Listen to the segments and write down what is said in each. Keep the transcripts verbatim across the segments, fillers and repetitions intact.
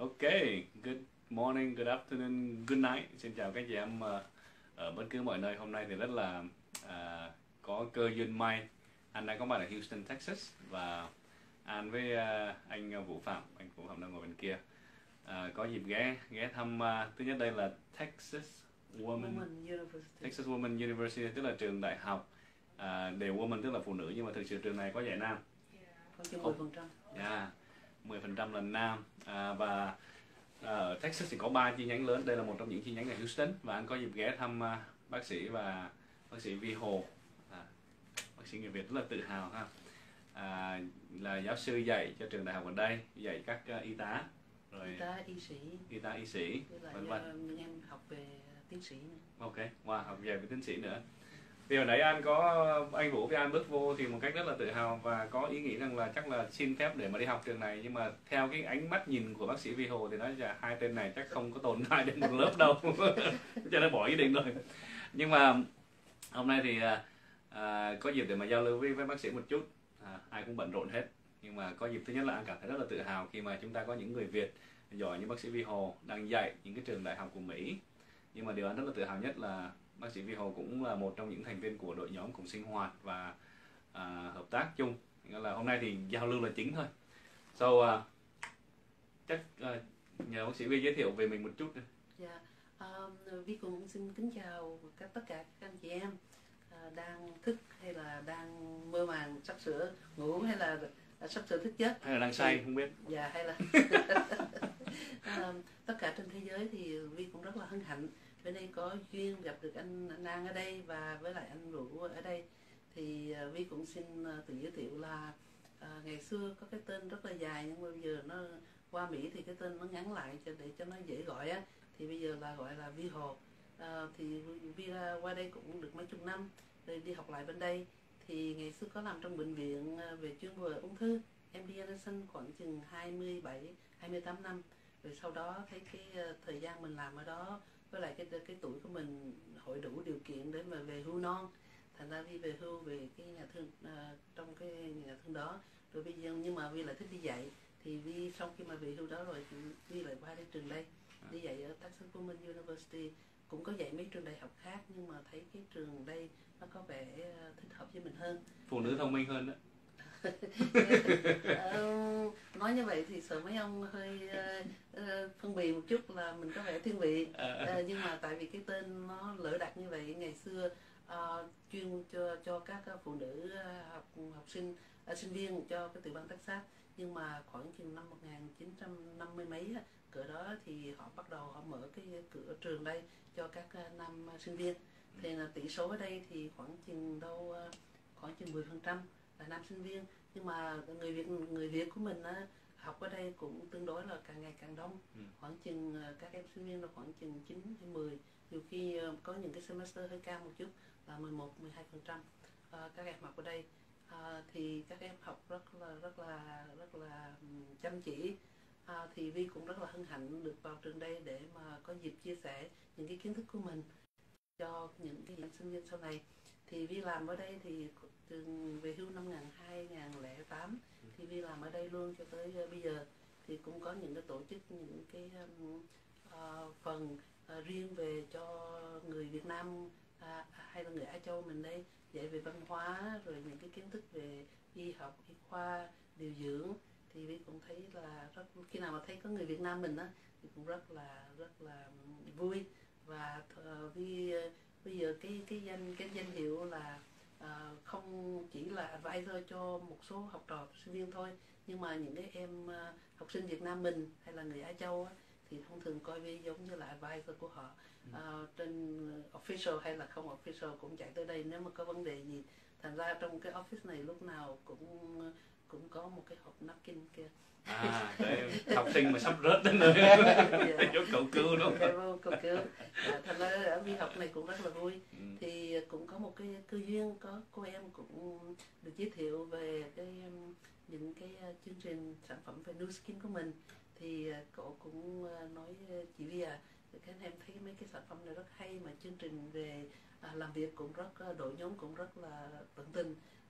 Ok, good morning, good afternoon, good night. Xin chào các chị em ờ, ở bất cứ mọi nơi. Hôm nay thì rất là à, có cơ duyên may. Anh đang có mặt ở Houston, Texas và An với à, anh Vũ Phạm, anh Vũ Phạm đang ngồi bên kia. À, có dịp ghé ghé thăm à, thứ nhất đây là Texas Woman, Woman University. Texas Woman University, tức là trường đại học à, đều woman tức là phụ nữ, nhưng mà thực sự trường này có dạy nam. Khoảng chừng mười phần trăm. Yeah, mười phần trăm là nam. À, và ở Texas thì có ba chi nhánh lớn. Đây là một trong những chi nhánh ở Houston, và anh có dịp ghé thăm à, bác sĩ và bác sĩ Vi Hồ, à, bác sĩ người Việt rất là tự hào ha. À, là giáo sư dạy cho trường đại học ở đây, dạy các uh, y tá, rồi Y tá, y sĩ, y tá, y sĩ, vân vân. những em học về tiến sĩ nữa. Ok, wow, học về với tiến sĩ nữa. Thì hồi nãy anh có anh Vũ với An bước vô thì một cách rất là tự hào và có ý nghĩ rằng là chắc là xin phép để mà đi học trường này, nhưng mà theo cái ánh mắt nhìn của bác sĩ Vi Hồ thì nói là hai tên này chắc không có tồn tại đến một lớp đâu, cho nên bỏ ý định rồi. Nhưng mà hôm nay thì à, có dịp để mà giao lưu với, với bác sĩ một chút. À, ai cũng bận rộn hết, nhưng mà có dịp thứ nhất là anh cảm thấy rất là tự hào khi mà chúng ta có những người Việt giỏi như bác sĩ Vi Hồ đang dạy những cái trường đại học của Mỹ. Nhưng mà điều anh rất là tự hào nhất là bác sĩ Vi Hồ cũng là một trong những thành viên của đội nhóm cùng sinh hoạt và à, hợp tác chung. Nghĩa là hôm nay thì giao lưu là chính thôi. So uh, chắc uh, nhờ bác sĩ Vi giới thiệu về mình một chút. Dạ, uh, Vi cũng xin kính chào các tất cả các anh chị em uh, đang thức hay là đang mơ màng sắp sửa ngủ hay là uh, sắp sửa thức giấc hay là đang say thì, không biết. Dạ hay là uh, tất cả trên thế giới thì Vi cũng rất là hân hạnh bên đây có duyên gặp được anh, anh An ở đây và với lại anh Vũ ở đây. Thì uh, Vi cũng xin uh, tự giới thiệu là uh, ngày xưa có cái tên rất là dài, nhưng mà bây giờ nó qua Mỹ thì cái tên nó ngắn lại cho để cho nó dễ gọi á, thì bây giờ là gọi là Vi Hồ. Uh, thì Vi ra qua đây cũng được mấy chục năm rồi đi học lại bên đây. Thì ngày xưa có làm trong bệnh viện uh, về chuyên về ung thư em đê Anderson khoảng chừng hai mươi bảy hai mươi tám năm. Rồi sau đó thấy cái uh, thời gian mình làm ở đó với lại cái cái tuổi của mình hội đủ điều kiện để mà về hưu non, thành ra Vi về hưu về cái nhà thương uh, trong cái nhà thương đó. Rồi bây giờ nhưng mà Vi lại thích đi dạy, thì Vi sau khi mà về hưu đó rồi thì Vi lại qua đây trường đây đi dạy ở Texas Woman University, cũng có dạy mấy trường đại học khác, nhưng mà thấy cái trường đây nó có vẻ uh, thích hợp với mình hơn, Phụ nữ thông minh hơn đó. uh, nói như vậy thì sợ mấy ông hơi uh, uh, phân bì một chút là mình có vẻ thiên vị, uh, nhưng mà tại vì cái tên nó lỡ đặt như vậy. Ngày xưa uh, chuyên cho cho các phụ nữ uh, học học sinh uh, sinh viên cho cái tiểu bang Texas, nhưng mà khoảng chừng năm một nghìn chín trăm năm mươi mấy cỡ đó thì họ bắt đầu họ mở cái cửa trường đây cho các uh, nam uh, sinh viên. Thì là tỷ số ở đây thì khoảng chừng đâu uh, khoảng chừng mười phần trăm là nam sinh viên, nhưng mà người Việt người Việt của mình á, học ở đây cũng tương đối là càng ngày càng đông. Ừ. Khoảng chừng các em sinh viên là khoảng chừng chín hay mười, nhiều khi có những cái semester hơi cao một chút là mười một mười hai phần trăm các em học ở đây. À, thì các em học rất là rất là rất là chăm chỉ. À, thì Vi cũng rất là hân hạnh được vào trường đây để mà có dịp chia sẻ những cái kiến thức của mình cho những cái sinh viên sau này. Thì Vi làm ở đây thì từ về hưu năm hai nghìn không trăm lẻ tám thì Vi làm ở đây luôn cho tới uh, bây giờ. Thì cũng có những cái tổ chức những cái um, uh, phần uh, riêng về cho người Việt Nam uh, hay là người Á Châu mình đây, dạy về văn hóa rồi những cái kiến thức về y học, y khoa, điều dưỡng. Thì Vi cũng thấy là rất, khi nào mà thấy có người Việt Nam mình á thì cũng rất là rất là vui. Và uh, Vi uh, bây giờ cái cái danh cái danh hiệu là uh, không chỉ là advisor cho một số học trò sinh viên thôi, nhưng mà những cái em uh, học sinh Việt Nam mình hay là người Á Châu á, thì thông thường coi Vi giống như là advisor của họ. Uh, trên official hay là không official cũng chạy tới đây nếu mà có vấn đề gì. Thành ra trong cái office này lúc nào cũng cũng có một cái hộp napkin kia. À, học sinh mà sắp rớt đến nơi chỗ cầu cứu đúng không? Cầu cứu. À, thành ra ở Vi học này cũng rất là vui. Ừ. Thì cũng có một cái cơ duyên, có cô em cũng được giới thiệu về cái những cái chương trình sản phẩm về Nu Skin của mình. Thì cậu cũng nói chị Vi à, các em thấy mấy cái sản phẩm này rất hay, mà chương trình về à, làm việc cũng rất đội nhóm cũng rất là tận tình.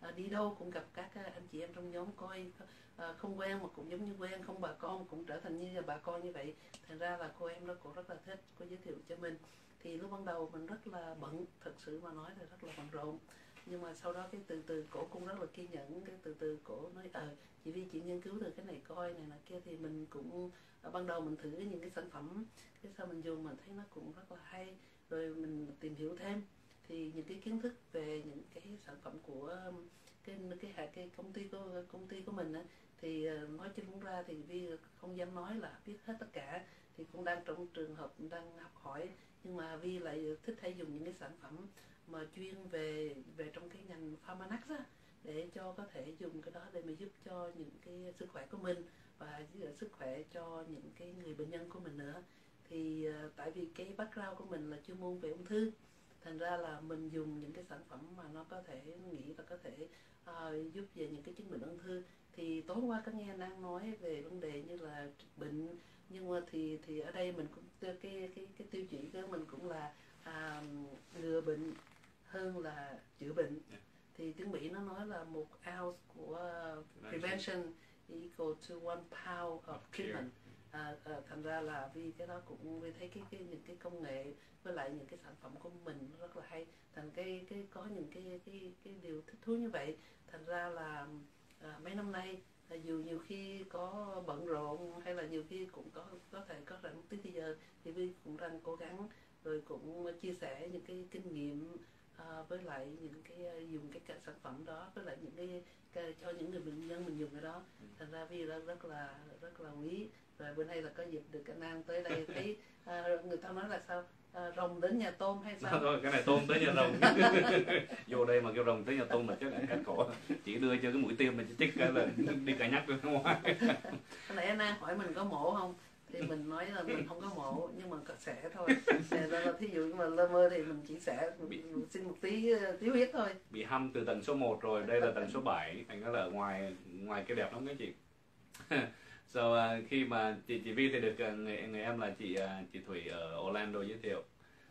à, đi đâu cũng gặp các anh chị em trong nhóm coi à, không quen mà cũng giống như quen, không bà con cũng trở thành như là bà con như vậy. Thành ra là cô em đó cũng rất là thích, cô giới thiệu cho mình. Thì lúc ban đầu mình rất là bận, thật sự mà nói là rất là bận rộn, nhưng mà sau đó cái từ từ cổ cũng rất là kiên nhẫn, cái từ từ cổ nói ờ à, chị Vi chị nghiên cứu từ cái này coi này nọ kia, thì mình cũng ở ban đầu mình thử những cái sản phẩm, cái sau mình dùng mình thấy nó cũng rất là hay, rồi mình tìm hiểu thêm thì những cái kiến thức về những cái sản phẩm của cái cái cái, cái công ty của công ty của mình á, thì nói chung cũng ra thì Vi không dám nói là biết hết tất cả, thì cũng đang trong trường hợp đang học hỏi, nhưng mà Vi lại thích hay dùng những cái sản phẩm mà chuyên về về trong cái ngành pharmanex á, để cho có thể dùng cái đó để mà giúp cho những cái sức khỏe của mình và sức khỏe cho những cái người bệnh nhân của mình nữa. Thì uh, tại vì cái background của mình là chuyên môn về ung thư, thành ra là mình dùng những cái sản phẩm mà nó có thể nghĩ là có thể uh, giúp về những cái chứng bệnh ung thư. Thì tối qua có nghe anh đang nói về vấn đề như là bệnh, nhưng mà thì thì ở đây mình cũng cái cái cái tiêu chí của mình cũng là à, ngừa bệnh hơn là chữa bệnh. Yeah. Thì tiếng Mỹ nó nói là một ounce của prevention equal to one pound of treatment. À, à, thành ra là vì cái đó cũng vì thấy cái, cái những cái công nghệ với lại những cái sản phẩm của mình rất là hay, thành cái cái có những cái cái cái điều thích thú như vậy. Thành ra là à, mấy năm nay à, dù nhiều khi có bận rộn hay là nhiều khi cũng có có thể có rảnh một tí thì giờ thì Vi cũng đang cố gắng rồi cũng chia sẻ những cái kinh nghiệm à, với lại những cái dùng cái, cái sản phẩm đó với lại những cái, cái cho những người bệnh nhân mình dùng cái đó. Thành ra Vi rất, rất là rất là quý. Rồi bữa nay là có dịp được anh An tới đây thấy à, người ta nói là sao à, rồng đến nhà tôm hay sao? Thôi cái này tôm tới nhà rồng. Vô đây mà kêu rồng tới nhà tôm là chắc là cắt cổ, chỉ đưa cho cái mũi tiêm mình chích cái là đi cả nhắc ra ngoài. Cái này anh An hỏi mình có mổ không? Thì mình nói là mình không có mổ nhưng mà có xẻ thôi. Xẻ ra là thí dụ mà lơ mơ thì mình chỉ xẻ bị, xin một tí tí huyết thôi. Bị hăm từ tầng số một rồi, đây là tầng số bảy, thành ra là ở ngoài ngoài cái đẹp lắm các chị. So, uh, khi mà chị chị Vi thì được uh, người, người em là chị uh, chị Thủy ở Orlando giới thiệu.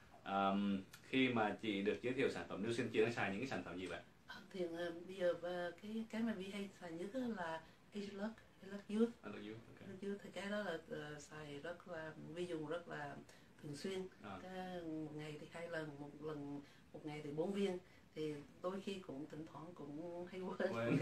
Um, khi mà chị được giới thiệu sản phẩm New Sinh, chị đang xài những cái sản phẩm gì vậy? Thì uh, bây giờ uh, cái cái mà Vi hay xài nhất là Agelock, Agelock Youth. Agelock Youth, okay. Youth thì cái đó là uh, xài rất là Vi dùng rất là thường xuyên. À. Cái, một ngày thì hai lần, một lần một ngày thì bốn viên. Thì đôi khi cũng thỉnh thoảng cũng hay quên. quên.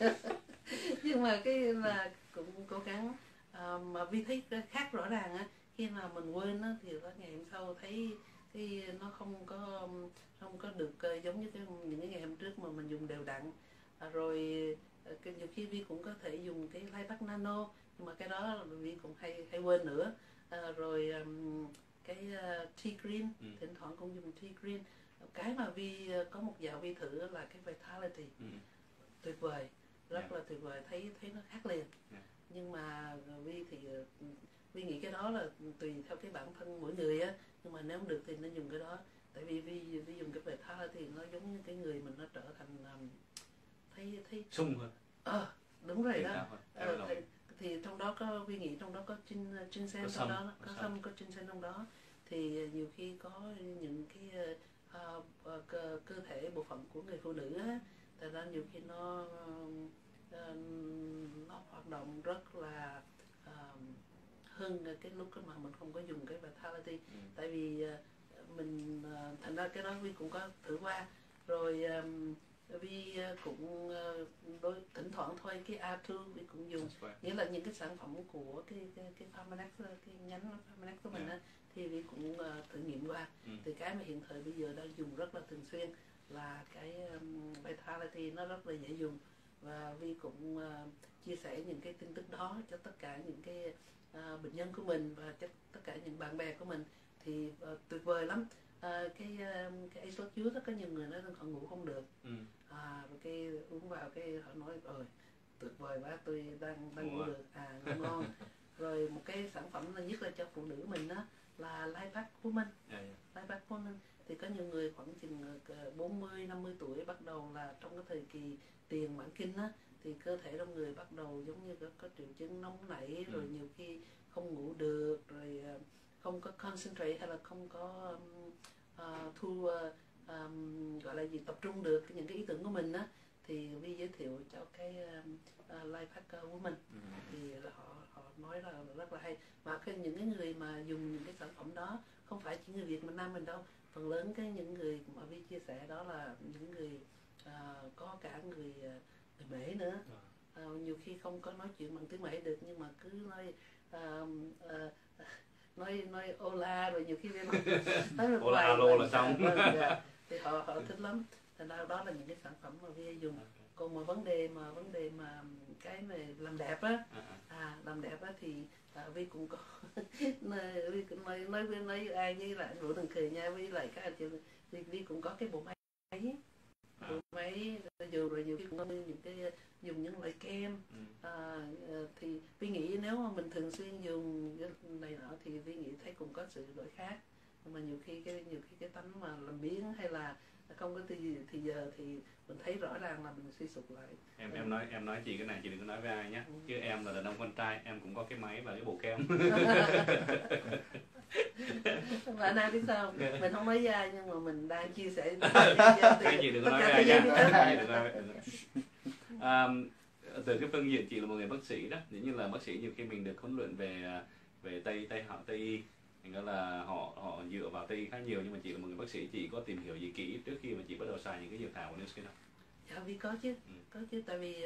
Nhưng mà cái là cũng cố gắng uh, mà Vi thấy khác rõ ràng á, khi nào mình quên á thì ngày hôm sau thấy cái nó không có không có được uh, giống như cái những cái ngày hôm trước mà mình dùng đều đặn. À, rồi uh, cái, nhiều khi Vi cũng có thể dùng cái Lipac Nano, nhưng mà cái đó Vi cũng hay hay quên nữa. À, rồi um, cái uh, Tea Green, ừ. thỉnh thoảng cũng dùng Tea Green. Cái mà Vi uh, có một dạo Vi thử là cái Vitality, ừ. tuyệt vời, rất yeah. là tuyệt vời, thấy thấy nó khác liền. Yeah. Nhưng mà Vi thì Vi nghĩ cái đó là tùy theo cái bản thân mỗi người á, nhưng mà nếu không được thì nên dùng cái đó, tại vì Vi Vi dùng cái Vitality nó giống như cái người mình nó trở thành um, thấy thấy sung hơn. Ờ à, đúng rồi đó. Ờ, thì, thì trong đó có Vi nghĩ trong đó có chin ginseng trong đó, có sâm, có ginseng trong đó, thì nhiều khi có những cái uh, uh, cơ, cơ thể bộ phận của người phụ nữ á, thật ra nhiều khi nó uh, nó hoạt động rất là uh, hơn cái lúc mà mình không có dùng cái Vitality. Ừ. Tại vì uh, mình uh, thành ra cái đó Vi cũng có thử qua rồi. Um, Vi cũng uh, đôi thỉnh thoảng thôi cái a hai Vi cũng dùng, nghĩa là những cái sản phẩm của cái cái cái Pharmanex, cái nhánh Pharmanex của mình á, yeah. thì Vi cũng uh, thử nghiệm qua. Ừ. Thì cái mà hiện thời bây giờ đang dùng rất là thường xuyên là cái um, Vitality, nó rất là dễ dùng, và Vi cũng uh, chia sẻ những cái tin tức đó cho tất cả những cái uh, bệnh nhân của mình và cho tất cả những bạn bè của mình, thì uh, tuyệt vời lắm. À, cái cái Agelock Youth có nhiều người nói rằng họ ngủ không được, ừ. à, rồi cái uống vào cái họ nói ơi tuyệt vời quá, tôi đang đang ngủ được, à ngủ ngon. Rồi một cái sản phẩm là nhất là cho phụ nữ mình đó là Lipac Woman, yeah, yeah. Lipac Woman thì có nhiều người khoảng chừng bốn mươi năm mươi tuổi bắt đầu là trong cái thời kỳ tiền mãn kinh á, thì cơ thể trong người bắt đầu giống như có, có triệu chứng nóng nảy, ừ. rồi nhiều khi không ngủ được, rồi không có concentrate hay là không có um, uh, thu uh, um, gọi là gì tập trung được những cái ý tưởng của mình á, thì Vi giới thiệu cho cái uh, Life Hacker Women, ừ. thì họ họ nói là rất là hay. Mà cái những cái người mà dùng những cái sản phẩm đó không phải chỉ người Việt Nam Nam mình đâu, phần lớn cái những người mà Vi chia sẻ đó là những người uh, có cả người, uh, người Mễ nữa. Uh, nhiều khi không có nói chuyện bằng tiếng Mễ được, nhưng mà cứ nói uh, uh, nói nói Ola, rồi nhiều khi nói nói Ola alo là xong. Thì họ họ thích lắm. Thành ra đó là những cái sản phẩm mà Vi dùng. Còn mà vấn đề mà vấn đề mà cái mà làm đẹp á, à làm đẹp á thì à, Vi cũng có Vi cũng nói nói với nói với ai với lại Vũ Đừng Cười nha, với lại các anh chị, Vi, Vi cũng có cái bộ máy bộ máy dùng, rồi nhiều khi cũng có những cái dùng những loại kem, à, thì Vi nghĩ nếu mà mình thường xuyên dùng cái này nọ thì Vi nghĩ thấy cũng có sự đổi khác. Nhưng mà nhiều khi cái nhiều khi cái tánh mà làm biếng hay là không có thì, thì giờ thì mình thấy rõ ràng là mình suy sụp lại. Em ừ. em nói em nói chị cái này chị đừng có nói với ai nhé, ừ. chứ em là đàn ông con trai, em cũng có cái máy và cái bộ kem. Và anh biết sao không? Mình không nói ra nhưng mà mình đang chia sẻ. Cái gì đừng có nói với ai nha. À, từ cái phương diện chị là một người bác sĩ đó, giống như là bác sĩ nhiều khi mình được huấn luyện về về tây tây họ tây y, thành ra là họ họ dựa vào tây y khá nhiều, nhưng mà chị là một người bác sĩ, chị có tìm hiểu gì kỹ trước khi mà chị bắt đầu xài những cái dược thảo của New Skin không? Dạ vì có chứ, ừ. có chứ, tại vì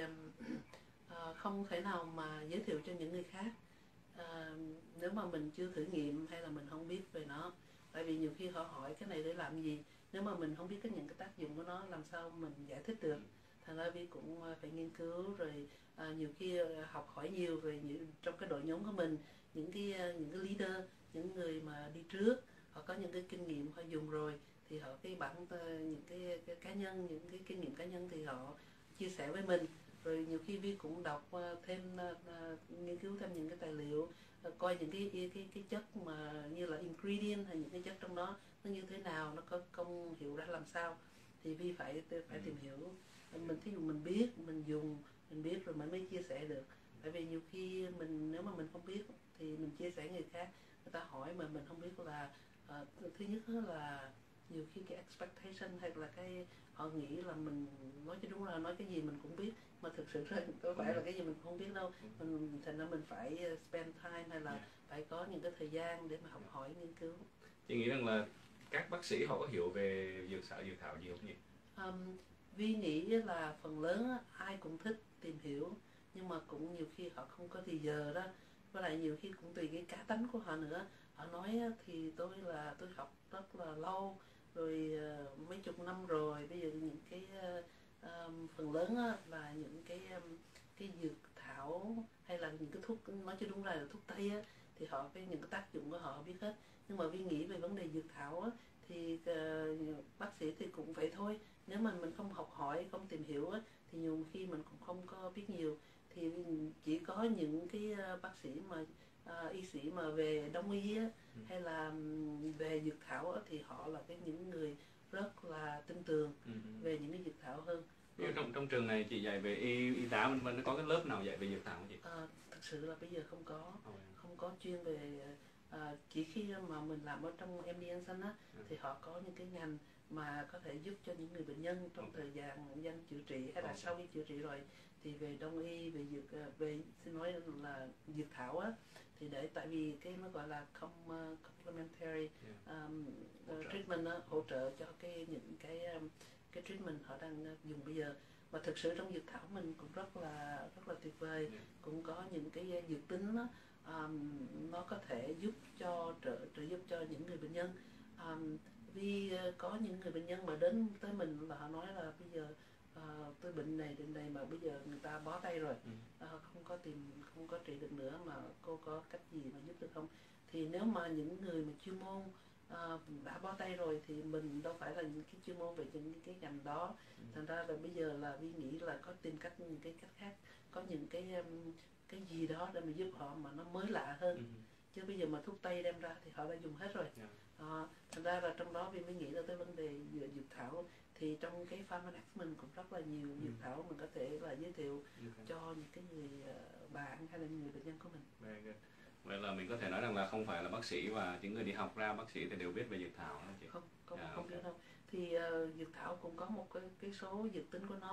uh, không thể nào mà giới thiệu cho những người khác uh, nếu mà mình chưa thử nghiệm hay là mình không biết về nó. Tại vì nhiều khi họ hỏi cái này để làm gì, nếu mà mình không biết cái những cái tác dụng của nó làm sao mình giải thích được. Thành ra Vi cũng phải nghiên cứu, rồi uh, nhiều khi học hỏi nhiều về những, trong cái đội nhóm của mình, những cái những cái leader, những người mà đi trước, họ có những cái kinh nghiệm họ dùng rồi, thì họ cái bản những cái, cái cá nhân, những cái kinh nghiệm cá nhân thì họ chia sẻ với mình. Rồi nhiều khi Vi cũng đọc thêm, uh, nghiên cứu thêm những cái tài liệu, uh, coi những cái, cái cái cái chất mà như là ingredient hay những cái chất trong đó nó như thế nào, nó có công hiệu ra làm sao, thì Vi phải phải tìm hiểu. Mình thí dụ mình biết, mình dùng, mình biết rồi mình mới chia sẻ được. Tại vì nhiều khi mình nếu mà mình không biết thì mình chia sẻ người khác, người ta hỏi mà mình không biết là uh, thứ nhất là nhiều khi cái expectation hay là cái họ nghĩ là mình nói cho đúng là nói cái gì mình cũng biết, mà thực sự ra có phải là cái gì mình không biết đâu. Mình thành ra mình phải spend time hay là phải có những cái thời gian để mà học hỏi, nghiên cứu. Chị nghĩ rằng là các bác sĩ họ có hiểu về dược xạ dược thảo nhiều không nhỉ? Um, Vi nghĩ là phần lớn ai cũng thích tìm hiểu, nhưng mà cũng nhiều khi họ không có thì giờ đó, với lại nhiều khi cũng tùy cái cá tánh của họ nữa. Họ nói thì tôi là tôi học rất là lâu rồi, uh, mấy chục năm rồi, bây giờ những cái uh, um, phần lớn uh, là những cái um, cái dược thảo hay là những cái thuốc, nói cho đúng ra là thuốc tây á, thì họ cái những cái tác dụng của họ biết hết. Nhưng mà Vi nghĩ về vấn đề dược thảo á, thì uh, bác sĩ thì cũng vậy thôi. Nếu mà mình không học hỏi, không tìm hiểu á, thì nhiều khi mình cũng không có biết nhiều. Thì chỉ có những cái uh, bác sĩ mà uh, y sĩ mà về đông y á, ừ. hay là um, về dược thảo á, thì họ là cái những người rất là tin tưởng ừ. về những cái dược thảo hơn. Ví trong trong trường này chị dạy về y, y tá vân vân, nó có cái lớp nào dạy về dược thảo không chị? À, thực sự là bây giờ không có, oh. không có chuyên về. À, chỉ khi mà mình làm ở trong em đê Anderson á, ừ. thì họ có những cái ngành mà có thể giúp cho những người bệnh nhân trong okay. thời gian dân chữa trị hay là okay. sau khi chữa trị rồi, thì về đông y, về dược, về xin nói là dược thảo á, thì để tại vì cái nó gọi là com, uh, complementary yeah. um, uh, treatment á, hỗ trợ cho cái những cái um, cái treatment họ đang dùng bây giờ. Và thực sự trong dược thảo mình cũng rất là rất là tuyệt vời, yeah. cũng có những cái dược tính đó, um, nó có thể giúp cho trợ trợ giúp cho những người bệnh nhân. Um, vì uh, có những người bệnh nhân mà đến tới mình là họ nói là bây giờ uh, tôi bệnh này bệnh này mà bây giờ người ta bó tay rồi, uh, không có tìm không có trị được nữa, mà cô có cách gì mà giúp được không? Thì nếu mà những người mà chuyên môn uh, đã bó tay rồi thì mình đâu phải là những cái chuyên môn về những cái ngành đó. ừ. Thành ra là bây giờ là Vi nghĩ là có tìm cách những cái cách khác, có những cái um, cái gì đó để mà giúp họ mà nó mới lạ hơn. ừ. Chứ bây giờ mà thuốc tây đem ra thì họ đã dùng hết rồi. yeah. À, thành ra là trong đó Vi mới nghĩ là tới vấn đề dược thảo, thì trong cái Pharmanex mình cũng rất là nhiều dược ừ. thảo mình có thể là giới thiệu okay. cho những cái người uh, bạn hay là người bệnh nhân của mình. Very good. Vậy là mình có thể nói rằng là không phải là bác sĩ và những người đi học ra bác sĩ thì đều biết về dược thảo không chị? Không, không, yeah, không okay. biết đâu. Thì uh, dược thảo cũng có một cái, cái số dược tính của nó,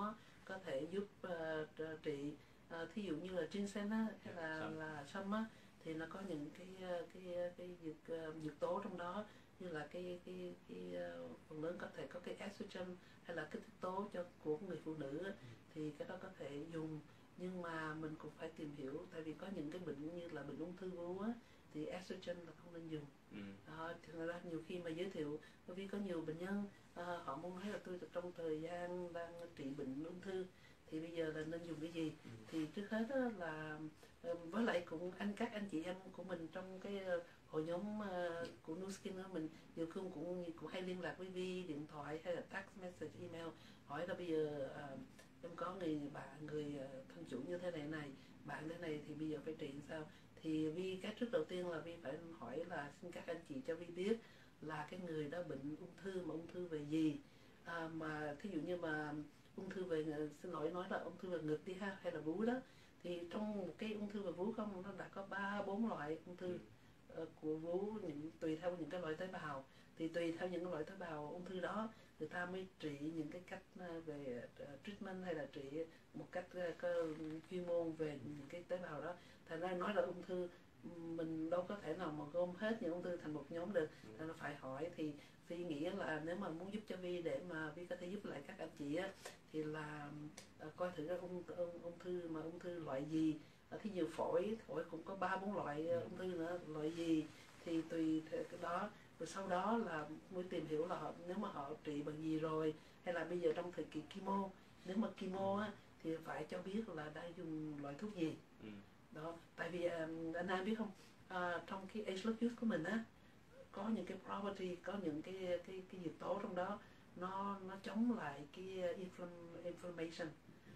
có thể giúp uh, trị uh, thí dụ như là ginseng á, hay là Sâm. là sâm á, thì nó có những cái cái cái dược uh, dược tố trong đó, như là cái cái cái uh, phần lớn có thể có cái estrogen hay là kích thích tố cho của người phụ nữ á, thì cái đó có thể dùng. Nhưng mà mình cũng phải tìm hiểu, tại vì có những cái bệnh như là bệnh ung thư vú á, thì estrogen là không nên dùng. Ừ. Đó, thì ra nhiều khi mà giới thiệu, bởi vì có nhiều bệnh nhân à, họ muốn nói là tôi trong thời gian đang trị bệnh ung thư thì bây giờ là nên dùng cái gì. Ừ. Thì trước hết đó là với lại cũng anh các anh chị em của mình trong cái hội nhóm uh, của Nu Skin đó, mình nhiều khi cũng cũng hay liên lạc với Vi điện thoại hay là text message, email, hỏi là bây giờ uh, em có người bạn người uh, thân chủ như thế này này, bạn thế này thì bây giờ phải trị sao. Thì Vi cái trước đầu tiên là Vi phải hỏi là xin các anh chị cho Vi biết là cái người đó bệnh ung thư, mà ung thư về gì, à, mà thí dụ như mà ung thư về, xin lỗi nói là ung thư về ngực đi ha, hay là vú đó, thì trong một cái ung thư về vú không, nó đã có ba bốn loại ung thư uh, của vú, những tùy theo những cái loại tế bào, thì tùy theo những loại tế bào ung thư đó người ta mới trị những cái cách về uh, treatment hay là trị một cách uh, chuyên môn về những cái tế bào đó. Thành ra nói là ung thư mình đâu có thể nào mà gom hết những ung thư thành một nhóm được, nên nó phải hỏi. Thì Vi nghĩ là nếu mà muốn giúp cho Vi để mà Vi có thể giúp lại các anh chị á, thì là uh, coi thử cái ung, ung, ung thư mà ung thư loại gì. Uh, thí dụ phổi, phổi cũng có ba bốn loại uh, ung thư nữa, loại gì thì tùy theo cái đó. Rồi sau đó là mới tìm hiểu là họ, nếu mà họ trị bằng gì rồi, hay là bây giờ trong thời kỳ chemo, nếu mà chemo á, thì phải cho biết là đang dùng loại thuốc gì. Ừ. Đó, tại vì um, anh An biết không, uh, trong cái age look youth của mình á, có những cái property, có những cái cái cái dược tố trong đó nó nó chống lại cái infl- inflammation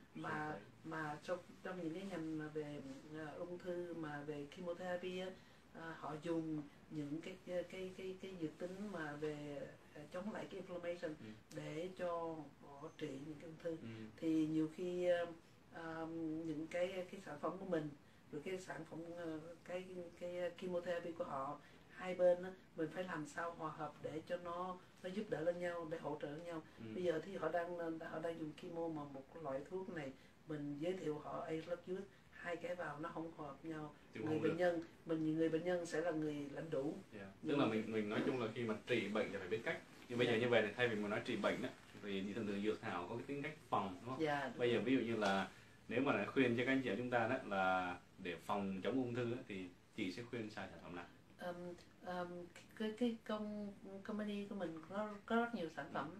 mà mà trong trong những cái ngành mà về uh, ung thư mà về chemotherapy á, uh, họ dùng những cái cái cái cái, cái dược tính mà về uh, chống lại cái inflammation ừ. để cho họ trị những cái ung thư. Ừ. Thì nhiều khi uh, uh, những cái cái sản phẩm của mình, rồi cái sản phẩm uh, cái cái chemotherapy của họ, hai bên đó, mình phải làm sao hòa hợp để cho nó nó giúp đỡ lẫn nhau, để hỗ trợ lẫn nhau. Ừ. Bây giờ thì họ đang họ đang dùng chemo mà một loại thuốc này mình giới thiệu họ A lớp dưới, hai cái vào nó không hợp nhau. Chứ người bệnh được. nhân mình người bệnh nhân sẽ là người lãnh đủ. Yeah. Tức là mình mình nói chung là khi mà trị bệnh thì phải biết cách. Nhưng bây yeah. giờ như vậy thì thay vì mình nói trị bệnh đó, thì thường thường dược thảo có cái tính cách phòng, đúng không? Yeah, đúng bây giờ rồi. Ví dụ như là nếu mà khuyên cho các anh chị chúng ta đó là để phòng chống ung thư đó, thì chị sẽ khuyên xài sản phẩm nào? Um, um, cái cái công company của mình có có rất nhiều sản phẩm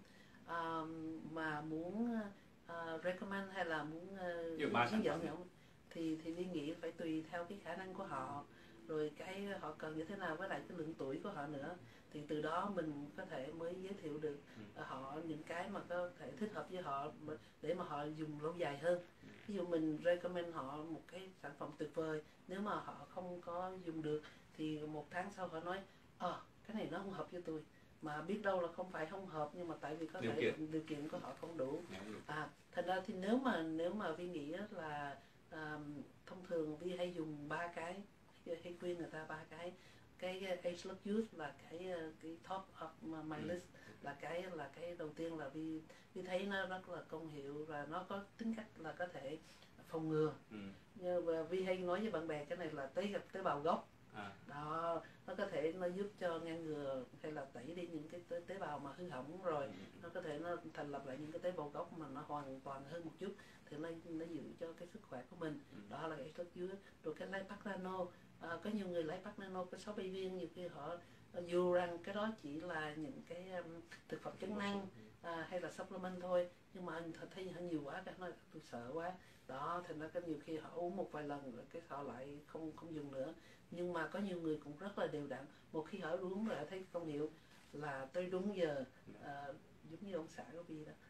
um, mà muốn uh, recommend hay là muốn uh, hướng dẫn nhau, thì thì đi nghĩ phải tùy theo cái khả năng của họ, rồi cái họ cần như thế nào, với lại cái lượng tuổi của họ nữa, thì từ đó mình có thể mới giới thiệu được uh, họ những cái mà có thể thích hợp với họ để mà họ dùng lâu dài hơn. Ví dụ mình recommend họ một cái sản phẩm tuyệt vời, nếu mà họ không có dùng được thì một tháng sau họ nói ờ à, cái này nó không hợp với tôi, mà biết đâu là không phải không hợp, nhưng mà tại vì có điều thể kiện. điều kiện của họ không đủ. À, thành ra thì nếu mà nếu mà Vi nghĩ là à, thông thường Vi hay dùng ba cái, hay khuyên người ta ba cái. Cái Age Look Youth là cái cái top of my list, là cái là cái đầu tiên là Vi Vi thấy nó rất là công hiệu và nó có tính cách là có thể phòng ngừa. Ừ. Nhưng Vi hay nói với bạn bè cái này là tế tế bào gốc. À. Đó, nó có thể nó giúp cho ngăn ngừa hay là tẩy đi những cái tế, tế bào mà hư hỏng rồi, ừ. nó có thể nó thành lập lại những cái tế bào gốc mà nó hoàn toàn hơn một chút, thì nó nó giữ cho cái sức khỏe của mình. Ừ. Đó là cái thuốc dưới. Rồi cái Lipac Nano, à, có nhiều người Lipac Nano có sáu bảy viên, nhiều khi họ dù rằng cái đó chỉ là những cái um, thực phẩm chức năng à, hay là supplement thôi, nhưng mà anh thấy họ nhiều quá, cái nói tôi sợ quá. Đó, thành ra cái nhiều khi họ uống một vài lần rồi cái họ lại không không dùng nữa. Nhưng mà có nhiều người cũng rất là đều đặn, một khi họ uống rồi họ thấy công hiệu là tới đúng giờ, à, giống như ông xã của Vi đó.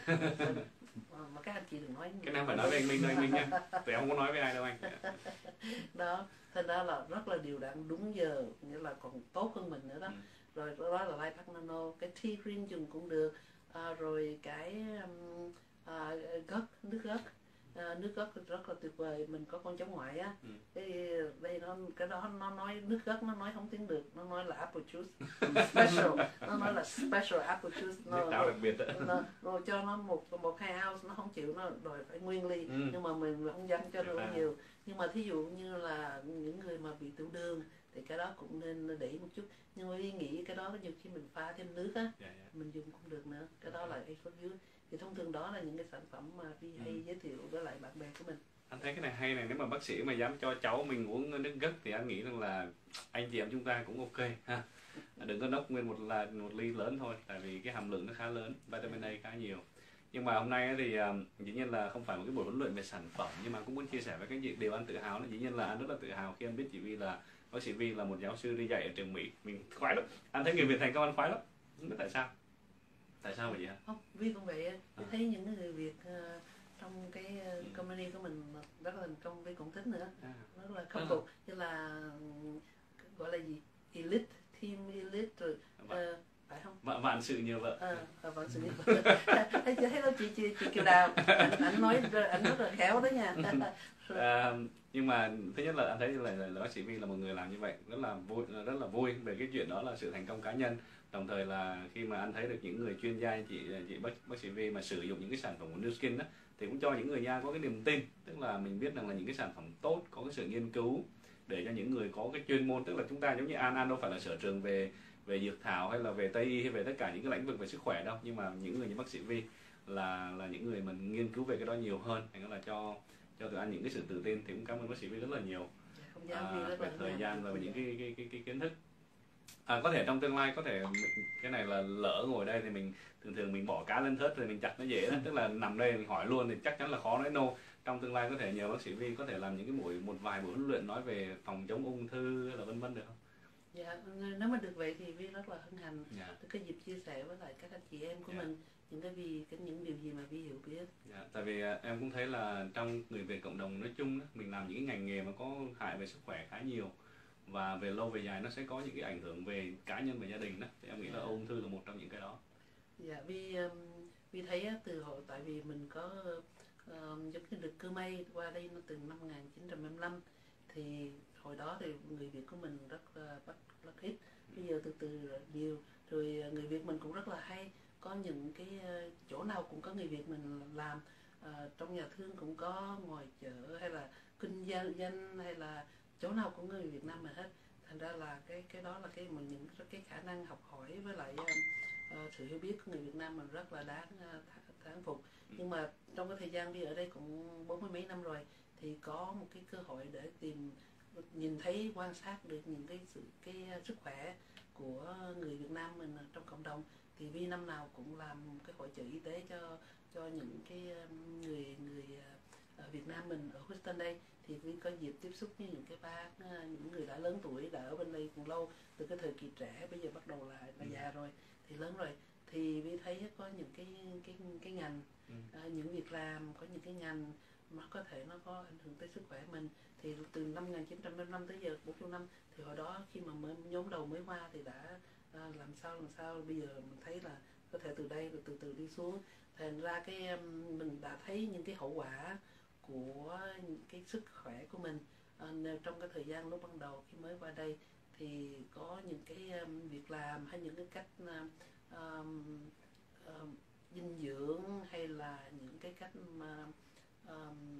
Mà các anh chị đừng nói cái nào phải nói với anh Minh thôi, anh Minh nha, tụi em không có nói với ai đâu anh. Đó, thành ra là rất là đều đặn đúng giờ, nghĩa là còn tốt hơn mình nữa đó. Ừ. Rồi đó là Lipac Nano, cái tea green dùng cũng được, à, rồi cái um, à, gấc, nước gấc, à, nước ớt rất là tuyệt vời. Mình có con cháu ngoại á, ừ. cái đây nó cái đó nó nói nước ớt, nó nói không tiếng được, nó nói là apple juice special, nó nói là special apple juice, nó, nước táo đặc biệt đó. nó, rồi cho nó một một hai ounce, nó không chịu, nó đòi phải nguyên ly, ừ. nhưng mà mình không dám cho nó nhiều. Nhưng mà thí dụ như là những người mà bị tiểu đường thì cái đó cũng nên để ý một chút, nhưng mà Vi nghĩ cái đó nhiều khi mình pha thêm nước á, yeah, yeah. mình dùng cũng được nữa, cái đó là extra juice. Thì thông thường đó là những cái sản phẩm mà Vi hay ừ. giới thiệu với lại bạn bè của mình. Anh thấy cái này hay này, nếu mà bác sĩ mà dám cho cháu mình uống nước gấc thì anh nghĩ rằng là anh chị em chúng ta cũng ok ha. Đừng có nốc nguyên một là một ly lớn thôi, tại vì cái hàm lượng nó khá lớn, vitamin A khá nhiều. Nhưng mà hôm nay thì dĩ nhiên là không phải một cái buổi huấn luyện về sản phẩm, nhưng mà cũng muốn chia sẻ với các chị điều anh tự hào. Dĩ nhiên là anh rất là tự hào khi anh biết chị Vi là bác sĩ Vi là một giáo sư đi dạy ở trường Mỹ. Mình khoái lắm, anh thấy người Việt thành công anh khoái lắm, không biết tại sao. Tại sao vậy hả? Không, Vi cũng vậy. Vi thấy những người Việt uh, trong cái uh, company của mình rất là thành công, Vi cũng thích nữa, à. rất là khâm phục, như là gọi là gì, elite, team elite rồi, uh, phải không? Vạn, vạn sự nhiều vợ. À, vạn sự nhiều vợ. Thấy thấy đâu chị chị chị Kiều Đào, anh, anh nói anh rất là khéo đó nha. À, nhưng mà thứ nhất là anh thấy là, là, là bác sĩ Vi là một người làm như vậy rất là vui, rất là vui về cái chuyện đó là sự thành công cá nhân. Đồng thời là khi mà anh thấy được những người chuyên gia chị chị bác, bác sĩ Vi mà sử dụng những cái sản phẩm của New Skin đó, thì cũng cho những người nha có cái niềm tin, tức là mình biết rằng là những cái sản phẩm tốt, có cái sự nghiên cứu để cho những người có cái chuyên môn, tức là chúng ta giống như An An đâu phải là sở trường về về dược thảo hay là về Tây y hay về tất cả những cái lĩnh vực về sức khỏe đâu, nhưng mà những người như bác sĩ Vi là là những người mình nghiên cứu về cái đó nhiều hơn, thành ra là cho cho tụi anh những cái sự tự tin. Thì cũng cảm ơn bác sĩ Vi rất là nhiều à, về thời gian và về những cái cái, cái cái kiến thức. À, có thể trong tương lai có thể cái này là lỡ ngồi đây thì mình thường thường mình bỏ cá lên thớt thì mình chặt nó dễ đó, tức là nằm đây mình hỏi luôn thì chắc chắn là khó nói no. Trong tương lai có thể nhờ bác sĩ Vi có thể làm những cái buổi một vài buổi huấn luyện nói về phòng chống ung thư hay là vân vân được không? Dạ, nếu mà được vậy thì Vi rất là hân hạnh yeah. được cái dịp chia sẻ với lại các anh chị em của yeah. mình những cái vì cái những điều gì mà Vi hiểu biết. Dạ, tại vì em cũng thấy là trong người Việt cộng đồng nói chung đó, mình làm những cái ngành nghề mà có hại về sức khỏe khá nhiều, và về lâu về dài nó sẽ có những cái ảnh hưởng về cá nhân và gia đình đó, thì em nghĩ là ung thư là một trong những cái đó. Dạ, Vi um, Vi thấy từ hồi tại vì mình có um, giống như được cơ may qua đây nó từ năm một nghìn chín trăm năm mươi lăm, thì hồi đó thì người Việt của mình rất uh, bắt rất ít, bây giờ từ từ nhiều rồi, người Việt mình cũng rất là hay, có những cái uh, chỗ nào cũng có người Việt mình làm, uh, trong nhà thương cũng có, ngoài chợ hay là kinh doanh danh hay là chỗ nào cũng có người Việt Nam mà hết. Thành ra là cái cái đó là cái mình những cái khả năng học hỏi với lại uh, uh, sự hiểu biết của người Việt Nam mình rất là đáng uh, thán phục. Nhưng mà trong cái thời gian đi ở đây cũng bốn mươi mấy năm rồi thì có một cái cơ hội để tìm nhìn thấy quan sát được những cái sự cái sức khỏe của người Việt Nam mình trong cộng đồng, thì Vi năm nào cũng làm cái hội chợ y tế cho cho những cái người người ở Việt Nam mình ở Houston đây, thì Vi có dịp tiếp xúc với những cái bác, những người đã lớn tuổi đã ở bên đây còn lâu, từ cái thời kỳ trẻ bây giờ bắt đầu là là già rồi thì lớn rồi, thì Vi thấy có những cái cái cái ngành uh, những việc làm, có những cái ngành mà có thể nó có ảnh hưởng tới sức khỏe mình. Thì từ năm một nghìn chín trăm năm mươi lăm tới giờ bốn mươi năm, thì hồi đó khi mà mới, nhóm đầu mới qua thì đã uh, làm sao làm sao bây giờ mình thấy là có thể từ đây rồi từ từ đi xuống. Thành ra cái um, mình đã thấy những cái hậu quả của những cái sức khỏe của mình uh, trong cái thời gian lúc ban đầu khi mới qua đây, thì có những cái um, việc làm hay những cái cách uh, um, uh, dinh dưỡng hay là những cái cách mà um,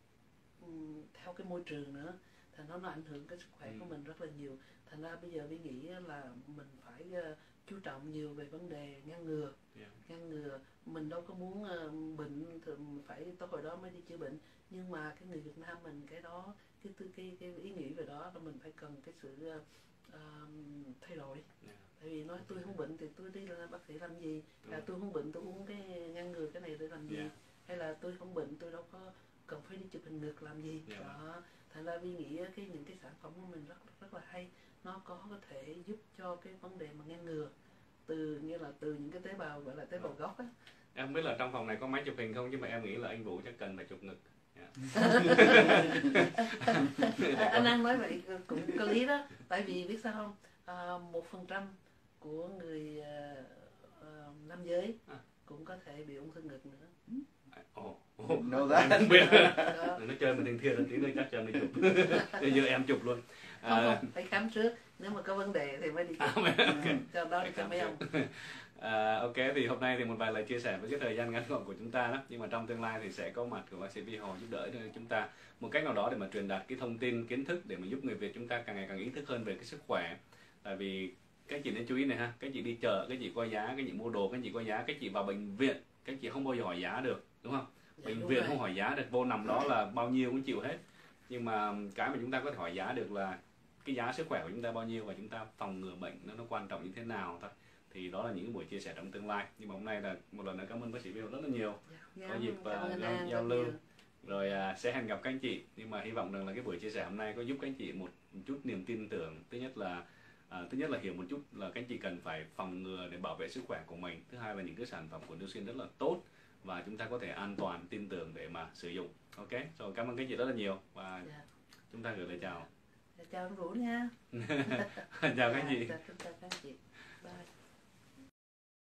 um, theo cái môi trường nữa, thì nó nó ảnh hưởng cái sức khỏe của mình rất là nhiều. Thành ra bây giờ Vi nghĩ là mình phải uh, chú trọng nhiều về vấn đề ngăn ngừa. Yeah. Ngăn ngừa, mình đâu có muốn uh, bệnh thì phải tới hồi đó mới đi chữa bệnh, nhưng mà cái người Việt Nam mình cái đó cái cái cái ý nghĩ về đó là mình phải cần cái sự uh, thay đổi. Yeah. Tại vì nói tôi không bệnh thì tôi đi là bác sĩ làm gì, là tôi không bệnh tôi uống cái ngăn ngừa cái này để làm gì. Yeah. Hay là tôi không bệnh tôi đâu có cần phải đi chụp hình ngực làm gì. Yeah. Đó, thành ra Vi nghĩ cái những cái sản phẩm của mình rất rất là hay, nó có có thể giúp cho cái vấn đề mà ngăn ngừa từ như là từ những cái tế bào gọi là tế bào gốc á. Em không biết là trong phòng này có máy chụp hình không, nhưng mà em nghĩ là anh Vũ chắc cần phải chụp ngực. Yeah. Anh An nói vậy cũng có lý đó, tại vì biết sao không, à, một phần trăm của người uh, uh, nam giới à. cũng có thể bị ung thư ngực nữa. Ồ, No that. Em không biết. Nó chơi mình thường thiệt tí nữa chắc cho mình chụp. Bây giờ em chụp luôn. Không, không, phải khám trước, nếu mà có vấn đề thì mới đi chụp. À, okay. Cho đó cho mấy ông. À, ok, thì hôm nay thì một vài lời chia sẻ với cái thời gian ngắn gọn của chúng ta đó, nhưng mà trong tương lai thì sẽ có mặt của bác sĩ Vi Hồ giúp đỡ cho chúng ta một cách nào đó để mà truyền đạt cái thông tin, kiến thức để mà giúp người Việt chúng ta càng ngày càng ý thức hơn về cái sức khỏe. Tại vì các chị nên chú ý này ha, các chị đi chợ, các chị coi giá, các chị mua đồ, các chị coi giá, các chị vào bệnh viện, các chị không bao giờ hỏi giá được, đúng không? Dạ, bệnh viện rồi. Không hỏi giá được, vô nằm đó là bao nhiêu cũng chịu hết. Nhưng mà cái mà chúng ta có thể hỏi giá được là cái giá sức khỏe của chúng ta bao nhiêu và chúng ta phòng ngừa bệnh nó nó quan trọng như thế nào thôi. Thì đó là những cái buổi chia sẻ trong tương lai. Nhưng mà hôm nay là một lần nữa cảm ơn bác sĩ Vi Hồ rất là nhiều. Dạ, có dịp uh, giao, giao lưu rồi uh, sẽ hẹn gặp các anh chị. Nhưng mà hy vọng rằng là cái buổi chia sẻ hôm nay có giúp các anh chị một chút niềm tin tưởng. Thứ nhất là uh, thứ nhất là hiểu một chút là các anh chị cần phải phòng ngừa để bảo vệ sức khỏe của mình. Thứ hai là những cái sản phẩm của Nucin rất là tốt và chúng ta có thể an toàn tin tưởng để mà sử dụng. Ok, rồi cảm ơn các anh chị rất là nhiều và dạ. Chúng ta gửi lời chào. Chào anh Vũ nha. Chào các anh chị. Chào các anh chị. Bye.